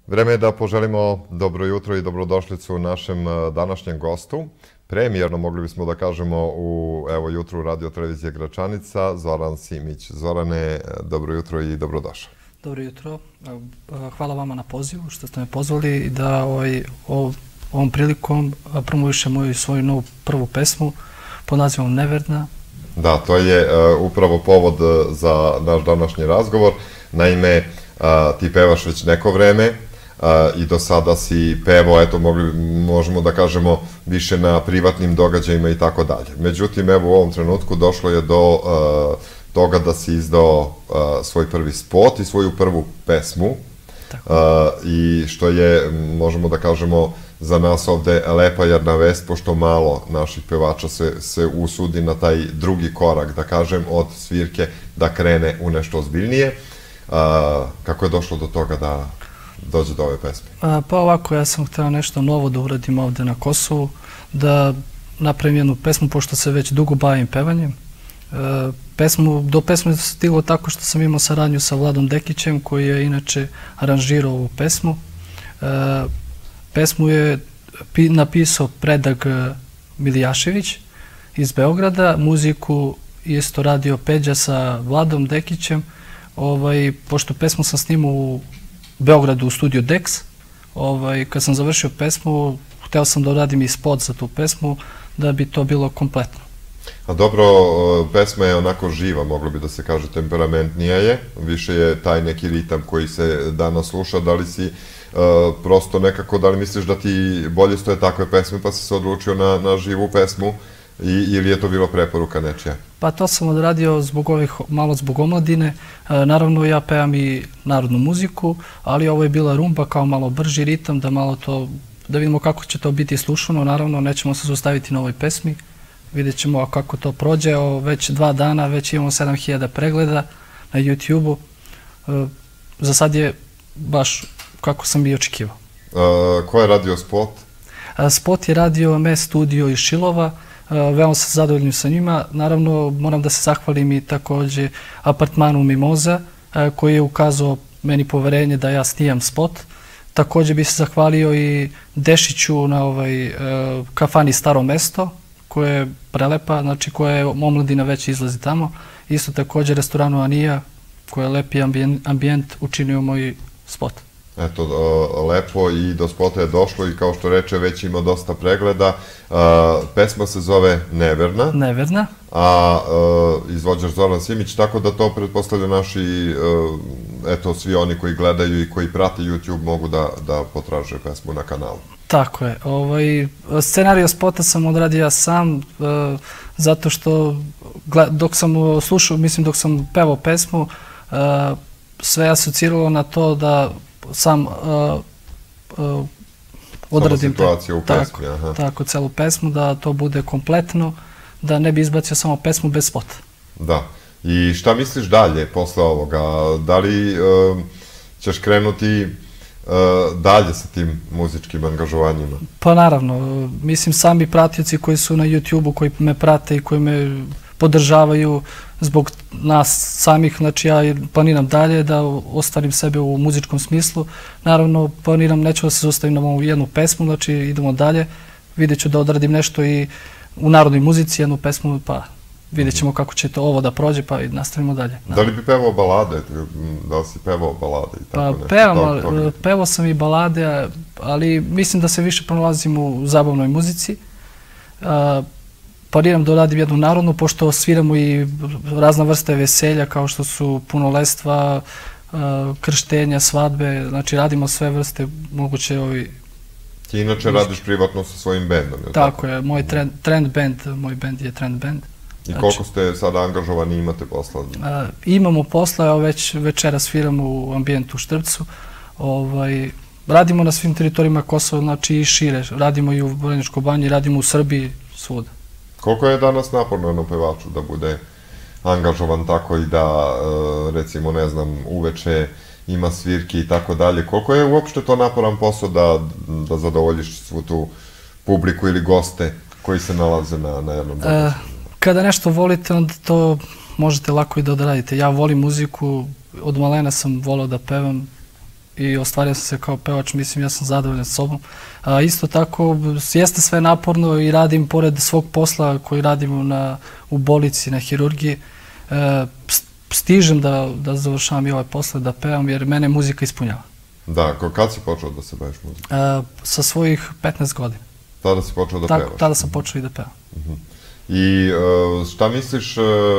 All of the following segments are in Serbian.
Vreme je da poželimo dobro jutro i dobrodošlicu našem današnjem gostu. Premijerno, mogli bismo da kažemo, u jutru Radio Televizije Gračanica, Zoran Simić. Zorane, dobro jutro i dobrodošao. Dobro jutro. Hvala vama na pozivu što ste me pozvali da ovom prilikom promovišem svoju novu prvu pesmu pod nazivom Neverna. Da, to je upravo povod za naš današnji razgovor. Naime, ti pevaš već neko vreme i do sada si pevao, eto, možemo da kažemo, više na privatnim događajima i tako dalje. Međutim, evo, u ovom trenutku došlo je do toga da si izdao svoj prvi spot i svoju prvu pesmu. I što je, možemo da kažemo, za nas ovde lepa jedna vest, pošto malo naših pevača se usudi na taj drugi korak, da kažem, od svirke da krene u nešto ozbiljnije. Kako je došlo do toga da dođe do ove pesme? Pa ovako, ja sam htio nešto novo da uradim ovde na Kosovu, da napravim jednu pesmu, pošto se već dugo bavim pevanjem. Do pesme je stiglo tako što sam imao saradnju sa Vladom Dekićem, koji je inače aranžirao ovu pesmu. Pesmu je napisao Predrag Milijašević iz Beograda, muziku isto radio Peđa sa Vladom Dekićem, pošto pesmu sam snimao u Beogradu u studiju Dex. Kad sam završio pesmu, hteo sam da uradim i spot za tu pesmu, da bi to bilo kompletno. A dobro, pesma je onako živa, moglo bi da se kaže, temperamentnija je, više je taj neki ritam koji se danas sluša. Da li si prosto nekako, da li misliš da ti bolje stoje takve pesme pa si se odlučio na živu pesmu ili je to bilo preporuka nečija? Pa to sam odradio malo zbog omladine. Naravno, ja pevam i narodnu muziku, ali ovo je bila rumba kao malo brži ritam, da vidimo kako će to biti slušano. Naravno, nećemo se zaustaviti na ovoj pesmi. Vidjet ćemo kako to prođe. Već 2 dana, već imamo 7000 pregleda na YouTube-u. Za sad je baš kako sam i očekivao. Ko je radio spot? Spot je radio Me studio iz Šilova. Veoma sam zadovoljnim sa njima. Naravno, moram da se zahvalim i takođe apartmanu Mimoza, koji je ukazao meni poverenje da ja snijam spot. Takođe bih se zahvalio i Dešiću na kafani Staro mesto, koja je prelepa, znači koja je omladina već izlazi tamo. Isto takođe restoranu Anija, koja je lepi ambijent, učinio moj spot. Eto, lepo, i do spota je došlo i kao što reče, već ima dosta pregleda. Pesma se zove Neverna. Neverna. A izvođač Zoran Simić, tako da to pretpostavlja naši, eto, svi oni koji gledaju i koji prate YouTube mogu da potraže pesmu na kanalu. Tako je. Scenario spota sam odradio ja sam, zato što dok sam slušao, mislim dok sam pevao pesmu, sve je asociralo na to da sam odradim tako celu pesmu, da to bude kompletno, da ne bi izbacio samo pesmu bez spota. Da. I šta misliš dalje posle ovoga? Da li ćeš krenuti dalje sa tim muzičkim angažovanjima? Pa naravno, mislim, sami pratioci koji su na YouTube-u, koji me prate i koji me podržavaju zbog nas samih, znači ja planiram dalje da ostvarim sebe u muzičkom smislu. Naravno, planiram, neću da se zaustavim na ovu jednu pesmu, znači idemo dalje. Vidjet ću da odradim nešto i u narodnoj muzici, jednu pesmu, pa vidjet ćemo kako će to ovo da prođe, pa i nastavimo dalje. Da li bi pevao balade? Da li si pevao balade i tako nešto? Pa pevao sam i balade, ali mislim da se više pronalazim u zabavnoj muzici. Planiram da uradim jednu narodnu, pošto sviramo i razna vrsta veselja, kao što su punoletstva, krštenja, svadbe, znači radimo sve vrste moguće. Ti inače radiš privatno sa svojim bendom, je li tako? Tako je, moj Trend Band, moj bend je Trend Band. I koliko ste sada angažovani, imate posla? Imamo posla, evo već večera sviramo u ambijentu u Štrpcu. Radimo na svim teritorijima Kosova, znači i šire. Radimo i u Vrnjačkoj banji, radimo u Srbiji, svuda. Koliko je danas naporno jednom pevaču da bude angažovan tako i da, recimo, ne znam, uveče ima svirki i tako dalje? Koliko je uopšte to naporan posao da zadovoljiš svu tu publiku ili goste koji se nalaze na jednom događaju? Kada nešto volite, onda to možete lako i da odradite. Ja volim muziku, od malena sam volao da pevam i ostvario sam se kao pevač, mislim, ja sam zadovoljan s sobom. Isto tako, jeste sve naporno i radim, pored svog posla koji radimo u bolnici, na hirurgiji, stižem da završavam i ovaj posle, da pevam, jer mene muzika ispunjava. Da, kad si počeo da se baviš muzikom? Sa svojih 15 godina. Tada si počeo da pevaš? Tada sam počeo i da pevam. I šta misliš,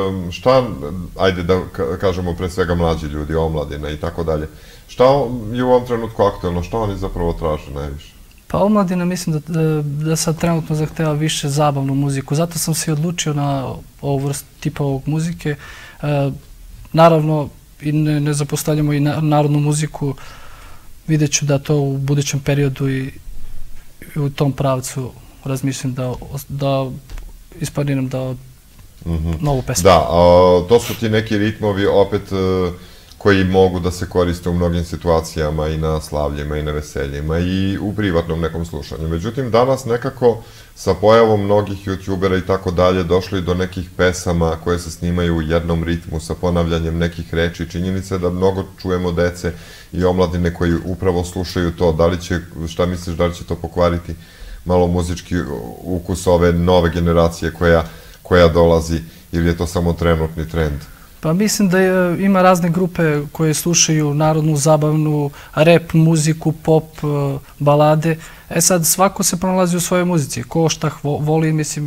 ajde da kažemo pre svega mlađi ljudi, omladina i tako dalje, šta je u ovom trenutku aktuelno, šta oni zapravo traže najviše? Pa omladina mislim da sad trenutno zahteva više zabavnu muziku, zato sam se i odlučio na ovu vrstu tipa ovog muzike. Naravno, ne zapostavljamo i narodnu muziku, vidjet ću da to u budućem periodu i u tom pravcu razmišljam da isplaniram da novu pesmu. Da, to su ti neki ritmovi opet koji mogu da se koriste u mnogim situacijama i na slavljima i na veseljima i u privatnom nekom slušanju. Međutim, danas nekako sa pojavom mnogih youtubera i tako dalje došli do nekih pesama koje se snimaju u jednom ritmu sa ponavljanjem nekih reči. Činjenica je da mnogo čujemo dece i omladine koji upravo slušaju to. Šta misliš, da li će to pokvariti malo muzički ukus ove nove generacije koja dolazi, ili je to samo trenutni trend? Pa mislim da ima razne grupe koje slušaju narodnu, zabavnu, rap muziku, pop, balade. Sad svako se pronalazi u svojoj muzici. Ko šta voli, mislim,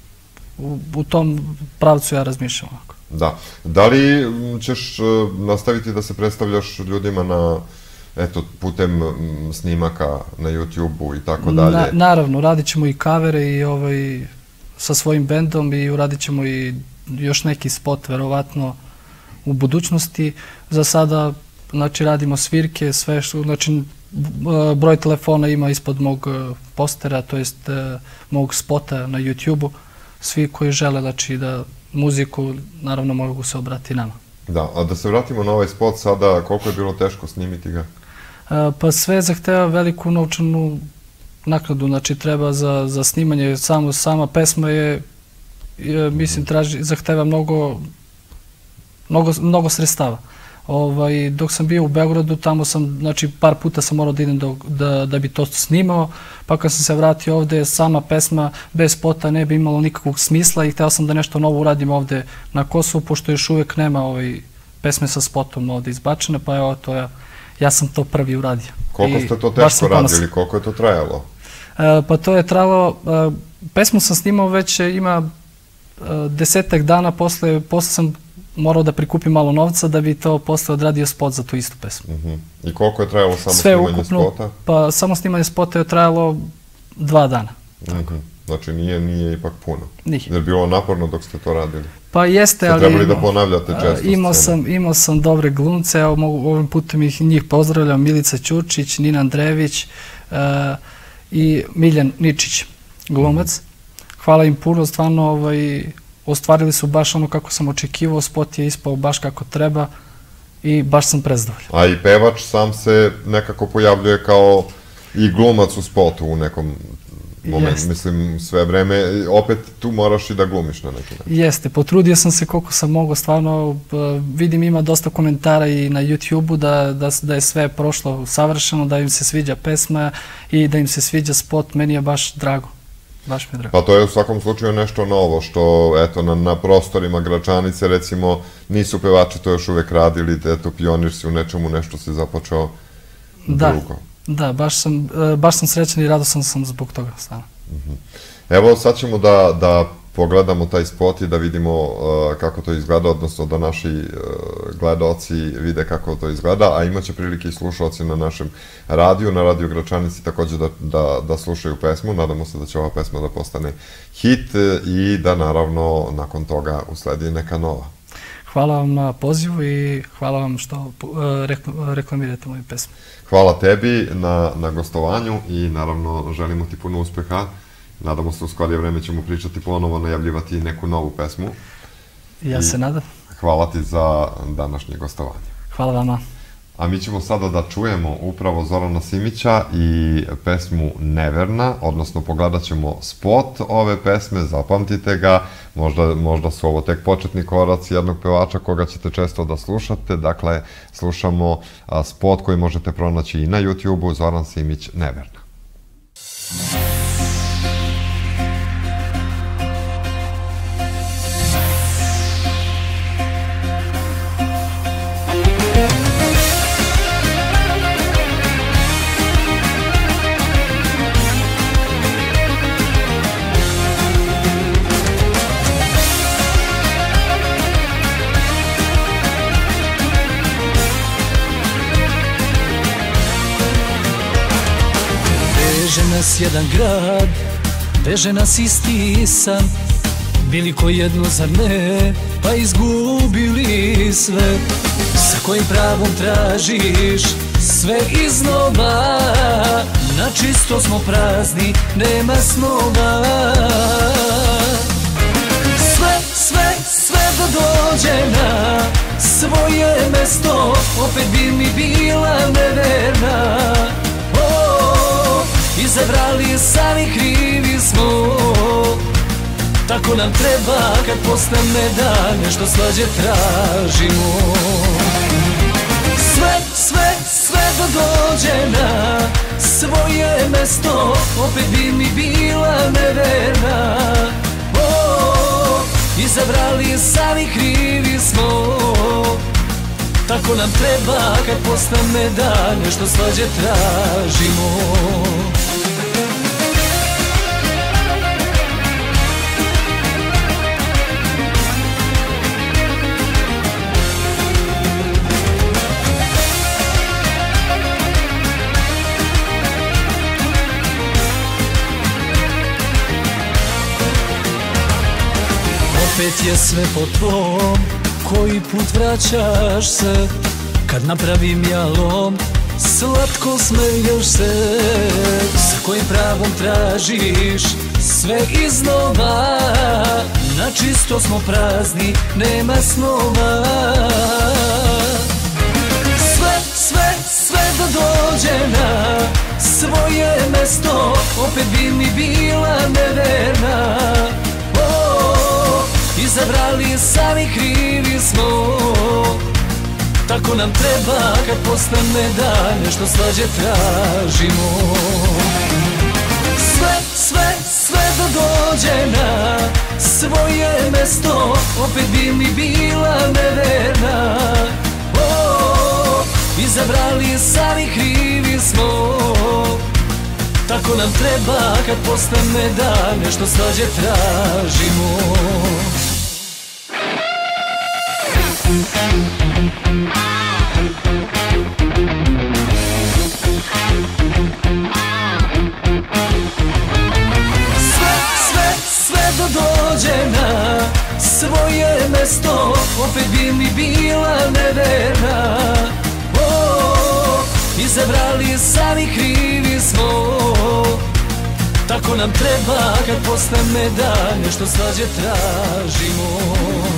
u tom pravcu ja razmišljam ovako. Da. Da li ćeš nastaviti da se predstavljaš ljudima putem snimaka na YouTube-u i tako dalje? Naravno, radit ćemo i kavere i sa svojim bendom i uradit ćemo i još neki spot, verovatno, u budućnosti. Za sada, znači, radimo svirke, sve što, znači, broj telefona ima ispod mog postera, to jest mog spota na YouTube-u. Svi koji žele, znači, da muziku, naravno, mogu se obratiti nama. Da, a da se vratimo na ovaj spot sada, koliko je bilo teško snimiti ga? Pa sve zahteva veliku novčanu naknadu, znači treba za snimanje, sama pesma je, mislim, zahteva mnogo sredstava. Dok sam bio u Beogradu, tamo sam, znači, par puta sam morao da idem da bi to snimao, pa kad sam se vratio ovde, sama pesma bez spota ne bi imalo nikakvog smisla i hteo sam da nešto novo uradim ovde na Kosovu, pošto još uvek nema pesme sa spotom ovde izbačene, pa evo to ja sam to prvi uradio. Koliko ste to teško radili, koliko je to trajalo? Pa to je trajalo, pesmu sam snimao već ima 10 dana, posle sam morao da prikupim malo novca da bi to posle odradio spot za tu istu pesmu. I koliko je trajalo samo snimanje spota? Pa samo snimanje spota je trajalo 2 dana. Znači nije ipak puno. Nije. Je li bilo naporno dok ste to radili? Pa jeste, ali... Ste trebali da ponavljate često scene? Imao sam dobre glumce, evo ovim putem njih pozdravljam, Milica Ćurčić, Nina Andrejević i Miljan Ničić, glumac. Hvala im puno, stvarno ostvarili su baš ono kako sam očekivao, spot je ispao baš kako treba i baš sam prezadovoljan. A i pevač sam se nekako pojavljuje kao i glumac u spotu u nekom momentu, mislim, sve vreme, opet tu moraš i da glumiš na neki način. Jeste, potrudio sam se koliko sam mogao, stvarno, vidim ima dosta komentara i na YouTube-u da je sve prošlo savršeno, da im se sviđa pesma i da im se sviđa spot, meni je baš drago. Baš mi je drago. Pa to je u svakom slučaju nešto novo, što eto na prostorima Gračanice recimo nisu pevači to još uvek radili, eto pionir si u nečemu, nešto si započeo drugo. Da, baš sam srećan i radosan sam zbog toga stvarno. Evo sad ćemo da pogledamo taj spot i da vidimo kako to izgleda, odnosno da naši gledaoci vide kako to izgleda, a imaće prilike i slušalci na našem radiju, na Radio Gračanici takođe da slušaju pesmu. Nadamo se da će ova pesma da postane hit i da naravno nakon toga usledi neka nova. Hvala vam na pozivu i hvala vam što reklamirate moju pesmu. Hvala tebi na gostovanju i naravno želimo ti puno uspeha. Nadamo se u skorije vreme ćemo pričati ponovo, najavljivati neku novu pesmu. Ja se nadam. Hvala ti za današnje gostovanje. Hvala vama. a mi ćemo sada da čujemo upravo Zorana Simića i pesmu Neverna, odnosno pogledat ćemo spot ove pesme, zapamtite ga, možda su ovo tek početni koraci jednog pevača koga ćete često da slušate, dakle slušamo spot koji možete pronaći i na YouTube-u, Zoran Simić, Neverna. Veže nas jedan grad, veže nas isti san, bili ko jedno zar ne, pa izgubili sve. Sa kojim pravom tražiš sve iznova, na čisto smo prazni, nema snova. Sve da dođe na svoje mesto, opet bi mi bila neverna. Izabrali sami, krivi smo, tako nam treba kad postane dan, nešto slađe tražimo. Sve da dođe na svoje mesto, opet bi mi bila neverna. Izabrali sami, krivi smo, tako nam treba kad postane dan, nešto slađe tražimo. Opet je sve po tvom, koji put vraćaš se, kad napravim jalom, slatko smeješ se. Sa kojim pravom tražiš sve iznova, na čisto smo prazni, nema snova. Sve da dođe na svoje mesto, opet bi mi bila neverna. Izabrali sami, krivi smo, tako nam treba kad postane dan, nešto slađe tražimo. Sve da dođe na svoje mesto, opet bi mi bila neverna. Izabrali sami, krivi smo, tako nam treba kad postane dan, nešto slađe tražimo. Sve da dođe na svoje mesto, opet bi mi bila neverna. Izabrali sami, krivi smo, tako nam treba kad postane dan, nešto slađe tražimo.